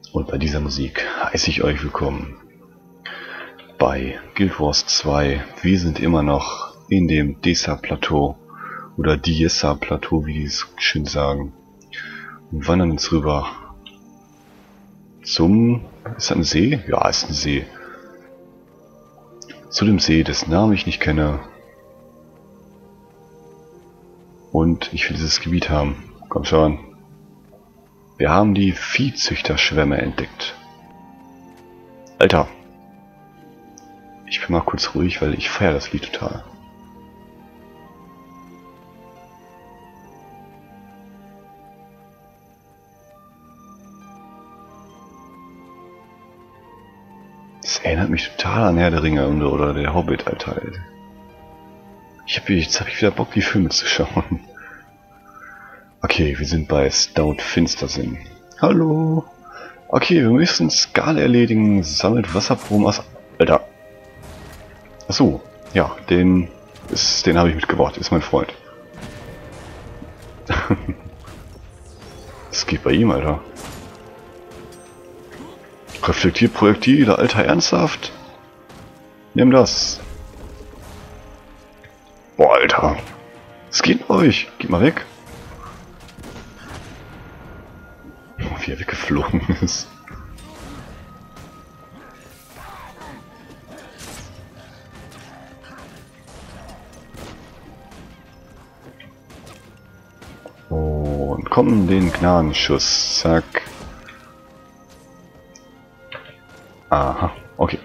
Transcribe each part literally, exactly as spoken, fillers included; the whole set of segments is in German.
Und bei dieser Musik heiße ich euch willkommen bei Guild Wars zwei. Wir sind immer noch in dem Desa-Plateau oder Diessa-Plateau, wie die es schön sagen, und wandern uns rüber zum... Ist das ein See? Ja, ist ein See. Zu dem See, dessen Namen ich nicht kenne. Und ich will dieses Gebiet haben. Komm schon. Wir haben die Viehzüchterschwämme entdeckt. Alter. Ich bin mal kurz ruhig, weil ich feiere das Lied total. Das erinnert mich total an Herr der Ringe oder der Hobbit, Alter. Ich hab, jetzt habe ich wieder Bock, die Filme zu schauen. Okay, wir sind bei Stout Finstersinn. Hallo. Okay, wir müssen Skala erledigen. Sammelt Wasserproben aus... Alter. Achso, ja, den ist, den habe ich mitgebracht. Ist mein Freund. Das geht bei ihm, Alter. Reflektiert Projektile, Alter, ernsthaft? Nimm das. Boah, Alter. Es geht bei euch. Geht mal weg. Wie er weggeflogen ist. Und kommen den Gnadenschuss. Zack. Aha, okay.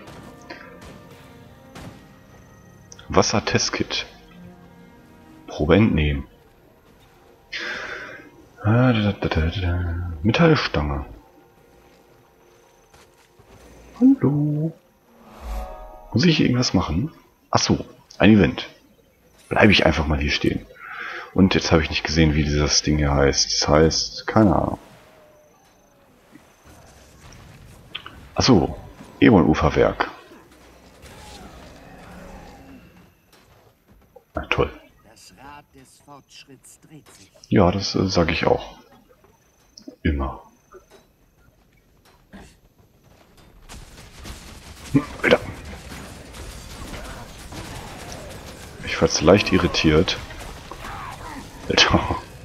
Wassertestkit. Probe entnehmen. Metallstange. Hallo. Muss ich hier irgendwas machen? Achso, ein Event. Bleibe ich einfach mal hier stehen. Und jetzt habe ich nicht gesehen, wie dieses Ding hier heißt. Das heißt, keine Ahnung. Achso, Ebon-Uferwerk. Na toll. Das Rad des Fortschritts dreht sich. Ja, das äh, sage ich auch. Immer. Hm, Alter. Ich war jetzt leicht irritiert. Alter.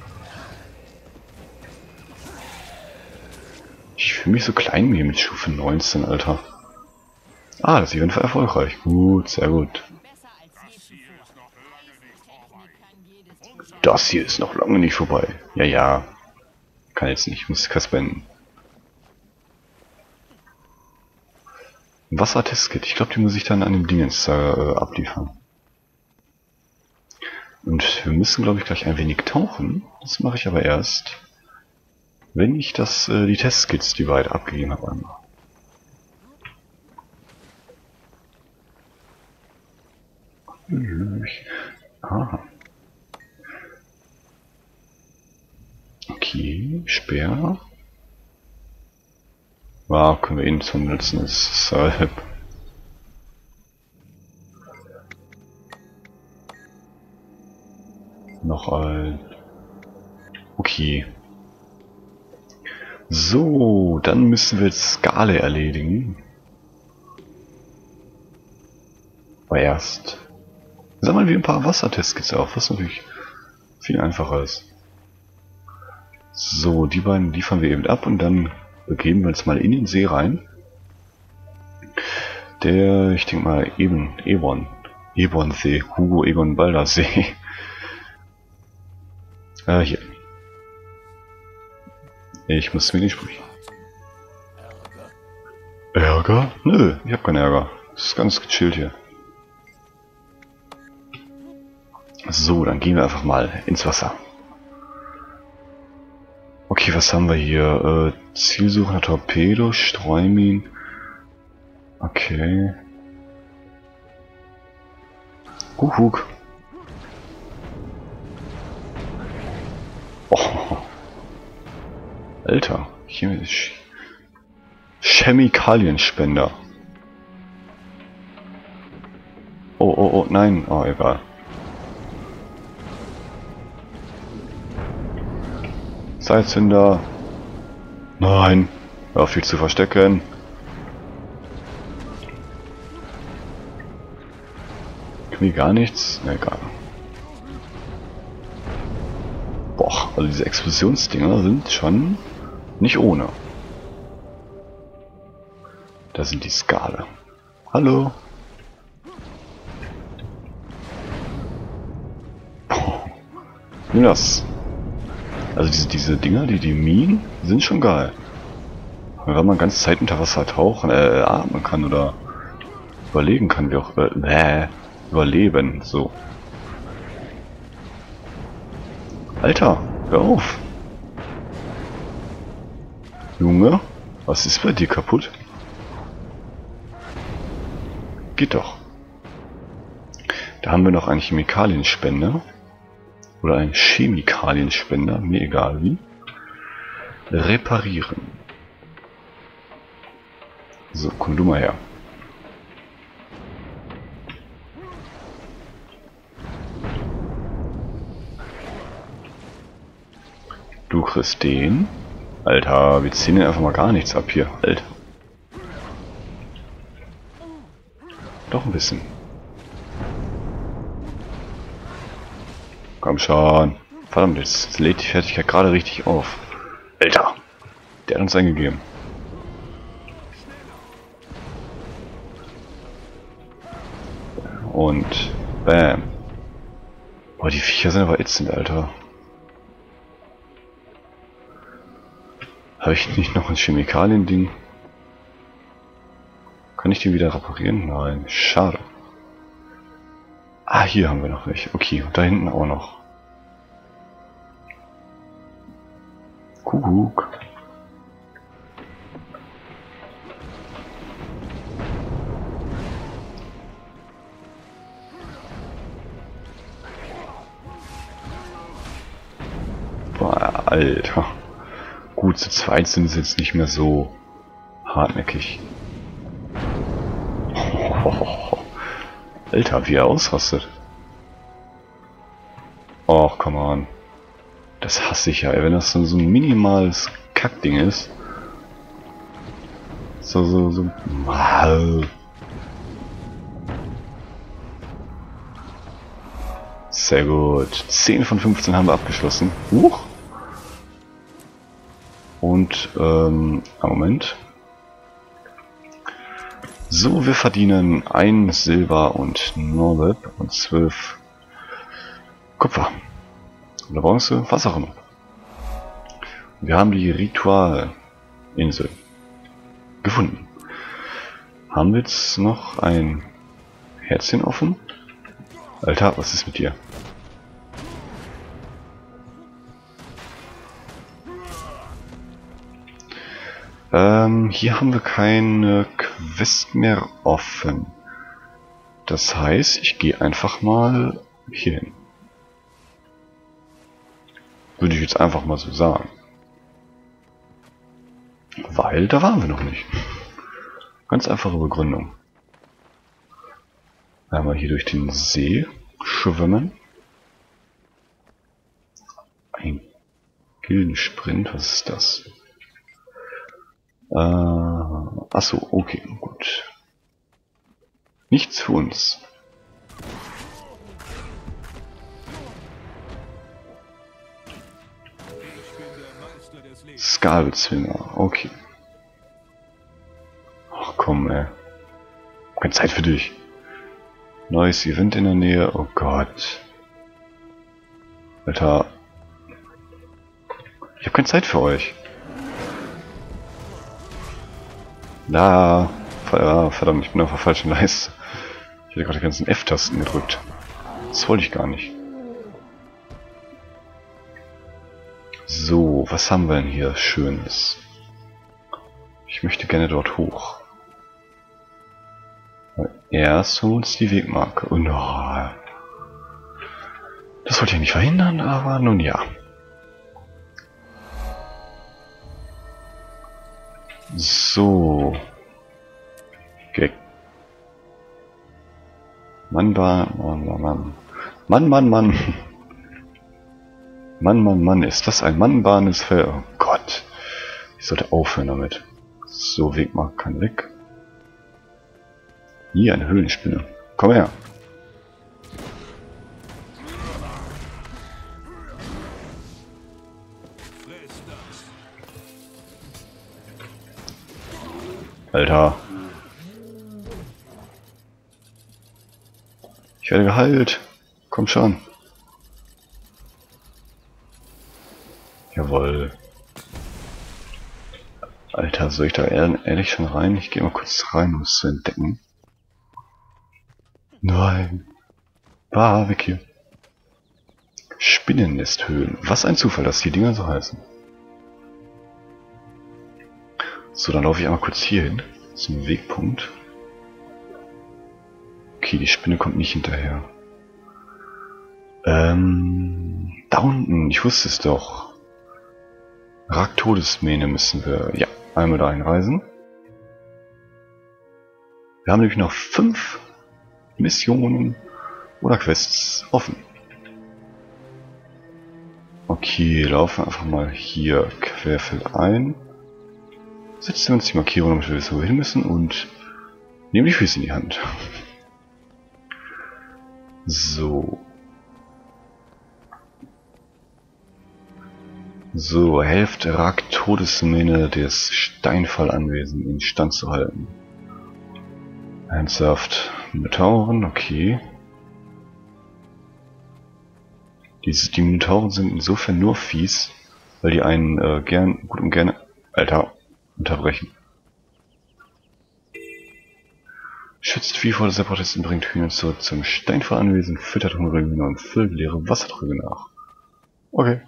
Ich fühle mich so klein hier mit Stufe neunzehn, Alter. Ah, das Event war erfolgreich. Gut, sehr gut. Das hier ist noch lange nicht vorbei. Ja, ja. Kann jetzt nicht. Ich muss Kasper beenden. Wassertestkit. Ich glaube, die muss ich dann an dem Dingens äh, abliefern. Und wir müssen, glaube ich, gleich ein wenig tauchen. Das mache ich aber erst, wenn ich das, äh, die Testkits, die beide abgegeben habe, einmal. Aha. Okay, Speer. Wow, können wir ihn zum nutzen, ist halb. Noch ein. Okay. So, dann müssen wir jetzt Skala erledigen. Aber erst sammeln wir ein paar Wassertestkits auf, was natürlich viel einfacher ist. So, die beiden liefern wir eben ab und dann begeben wir uns mal in den See rein. Der, ich denke mal, eben, Ebon. Ebon-See, Hugo Egon Balder See. äh, hier. Ich muss mir nicht sprechen. Ärger? Nö, ich hab keinen Ärger. Das ist ganz gechillt hier. So, dann gehen wir einfach mal ins Wasser. Okay, was haben wir hier? Äh, Zielsuchender Torpedo, Streuminen. Okay. Kuckuck. Oh. Alter, chemisch. Chemikalienspender. Oh, oh, oh, nein. Oh, egal. Zeitzünder. Nein. Hör auf, viel zu verstecken. Können die gar nichts? Ne, egal. Boah, also diese Explosionsdinger sind schon nicht ohne. Da sind die Skale. Hallo. Nimm das. Also diese, diese Dinger, die die Minen, sind schon geil. Wenn man ganz Zeit unter Wasser tauchen, äh, atmen kann oder überlegen kann, wie auch, äh, äh überleben, so. Alter, hör auf. Junge, was ist bei dir kaputt? Geht doch. Da haben wir noch einen Chemikalienspender. Oder einen Chemikalienspender, mir egal wie. Reparieren. So, komm du mal her. Du kriegst den. Alter, wir ziehen den einfach mal gar nichts ab hier. Alter. Doch ein bisschen. Komm schon. Verdammt, jetzt lädt die Fertigkeit gerade richtig auf. Alter. Der hat uns eingegeben. Und bam. Boah, die Viecher sind aber ätzend, Alter. Habe ich nicht noch ein Chemikalien-Ding? Kann ich den wieder reparieren? Nein, schade. Ah, hier haben wir noch welche. Okay, und da hinten auch noch. Kuckuck. Boah, Alter. Gut, zu zweit sind sie jetzt nicht mehr so hartnäckig. Oh, Alter, wie er ausrastet. Och, come on. Das hasse ich ja, ey, wenn das so ein minimales Kackding ist. So, so, so. Sehr gut. zehn von fünfzehn haben wir abgeschlossen. Huch. Und, ähm, Moment. So, wir verdienen ein Silber und neun und zwölf Kupfer. Oder Bronze, was auch immer. Wir haben die Ritualinsel gefunden. Haben wir jetzt noch ein Herzchen offen? Alter, was ist mit dir? Ähm, hier haben wir keine Quest mehr offen. Das heißt, ich gehe einfach mal hier hin. Würde ich jetzt einfach mal so sagen. Weil da waren wir noch nicht. Ganz einfache Begründung. Einmal hier durch den See schwimmen. Ein Gildensprint, was ist das? Äh, achso, okay, gut. Nichts für uns. Skalbezwinger, okay. Ach komm, ey. Keine Zeit für dich. Neues Event in der Nähe, oh Gott. Alter. Ich habe keine Zeit für euch. Da. Verdammt, ich bin auf der falschen Leiste. Ich hätte gerade die ganzen F-Tasten gedrückt. Das wollte ich gar nicht. So, was haben wir denn hier Schönes? Ich möchte gerne dort hoch. Erst holen wir uns die Wegmarke. Oh, no. Das wollte ich nicht verhindern, aber nun ja. So. Okay. Mann, Mann, Mann, Mann. Mann, Mann, Mann. Mann, Mann, Mann, ist das ein Mannbahnes Feld? Oh Gott. Ich sollte aufhören damit. So, Wegmark kann weg. Hier, eine Höhlenspinne. Komm her. Alter. Ich werde geheilt. Komm schon. Jawohl. Alter, soll ich da ehrlich schon rein? Ich gehe mal kurz rein, um es zu entdecken. Nein. Bah, weg hier. Spinnennesthöhlen. Was ein Zufall, dass die Dinger so heißen. So, dann laufe ich einmal kurz hier hin. Zum Wegpunkt. Okay, die Spinne kommt nicht hinterher. Ähm, da unten, ich wusste es doch. Rak-Todesmähne müssen wir, ja, einmal da einreisen. Wir haben nämlich noch fünf Missionen oder Quests offen. Okay, laufen einfach mal hier querfeld ein. Setzen wir uns die Markierung, damit wir wissen, wo wir hin müssen und nehmen die Füße in die Hand. So. So, helft Rak-Todesmähne des Steinfallanwesen in Stand zu halten. Ernsthaft. Minotauren, okay. Diese, die Minotauren sind insofern nur fies, weil die einen äh, gern, gut und gerne, Alter, unterbrechen. Schützt Vieh vor der Separatisten, bringt Hühner zurück zum Steinfallanwesen, füttert hungrige Hühner und füllt leere Wassertrüge nach. Okay.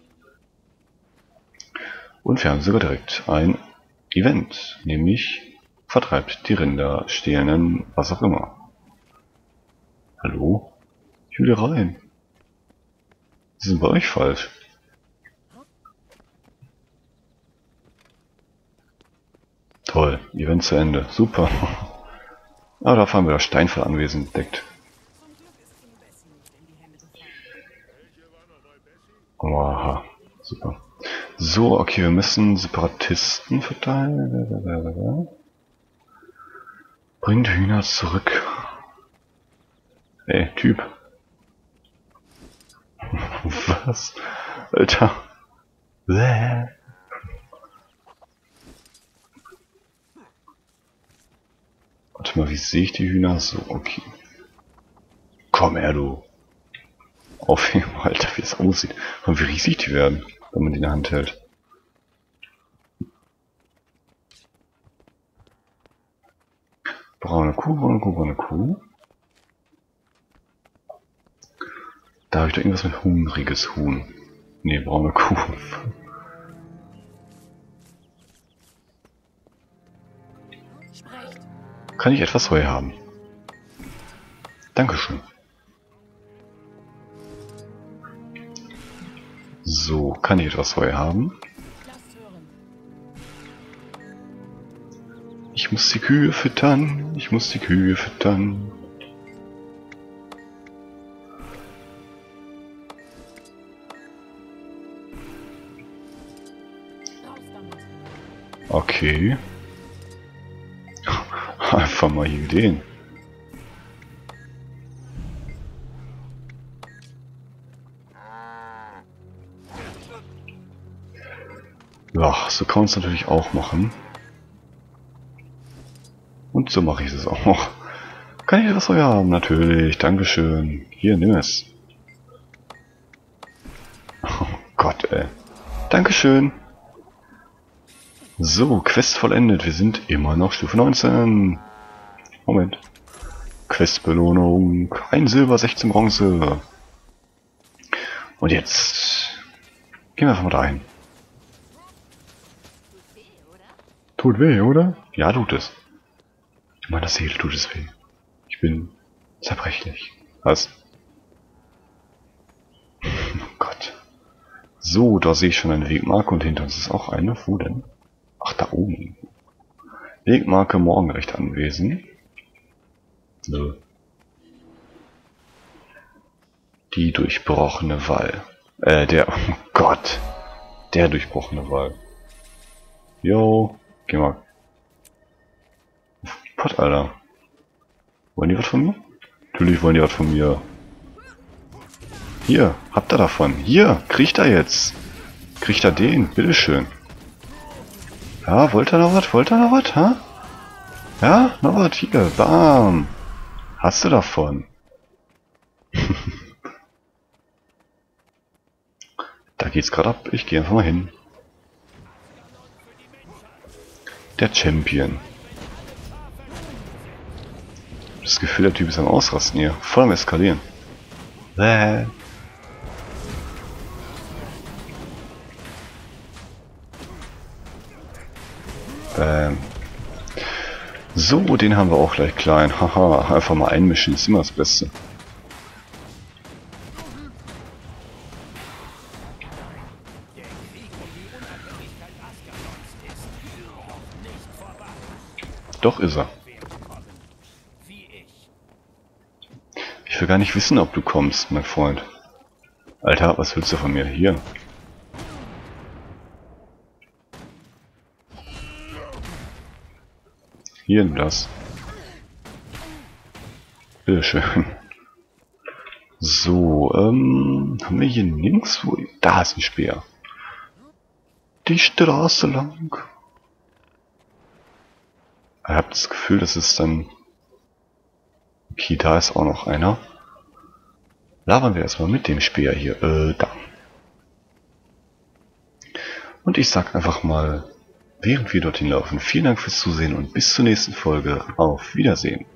Und wir haben sogar direkt ein Event, nämlich vertreibt die Rinder, stehlen, was auch immer. Hallo? Ich will hier rein. Sie sind bei euch falsch. Toll, Event zu Ende. Super. Aber da haben wir das Steinfallanwesen entdeckt. Oha, super. So, okay, wir müssen Separatisten verteilen. Bringt Hühner zurück. Ey, Typ. Was? Alter. Bäh. Warte mal, wie sehe ich die Hühner? So, okay. Komm her, du. Aufheben, Alter, wie es aussieht. Und wie riesig die werden, wenn man die in der Hand hält. Braune Kuh, braune Kuh, braune Kuh. Da habe ich doch irgendwas mit hungriges Huhn. Ne, braune Kuh. Kann ich etwas Heu haben? Dankeschön. So, kann ich etwas Heu haben? Ich muss die Kühe füttern. Ich muss die Kühe füttern. Okay. Einfach mal hier Ideen. Ja, so kann man es natürlich auch machen. Und so mache ich es auch. Kann ich etwas Heu haben? Natürlich. Dankeschön. Hier, nimm es. Oh Gott, ey. Dankeschön. So, Quest vollendet. Wir sind immer noch Stufe neunzehn. Moment. Questbelohnung. Ein Silber, sechzehn Bronze. Und jetzt gehen wir einfach mal dahin. Tut weh, oder? Ja, tut es. In meiner Seele tut es weh. Ich bin zerbrechlich. Was? Oh Gott. So, da sehe ich schon eine Wegmarke und hinter uns ist auch eine. Wo denn? Ach, da oben. Wegmarke Morgenrecht anwesend. So. Die durchbrochene Wall. Äh, der... Oh Gott. Der durchbrochene Wall. Jo. Geh mal Pott, Alter. Wollen die was von mir? Natürlich wollen die was von mir. Hier, habt ihr davon. Hier, kriegt er jetzt. Kriegt er den, bitteschön. Ja, wollt ihr noch was? Wollt ihr noch was, ha? Ja, noch was, hier, bam. Hast du davon. Da geht's gerade ab, ich gehe einfach mal hin. Der Champion. Das Gefühl, der Typ ist am Ausrasten hier. Voll am Eskalieren. Bäh. Bäm. So, den haben wir auch gleich klein. Haha, einfach mal einmischen, ist immer das Beste. Doch ist er. Ich will gar nicht wissen, ob du kommst, mein Freund. Alter, was willst du von mir? Hier. Hier, nimm das. Bitteschön. So, ähm, haben wir hier nirgendwo... Da ist ein Speer. Die Straße lang. Ich habe das Gefühl, das ist dann... Okay, da ist auch noch einer. Labern wir erstmal mit dem Speer hier. Äh, da. Und ich sag einfach mal, während wir dorthin laufen, vielen Dank fürs Zusehen und bis zur nächsten Folge. Auf Wiedersehen.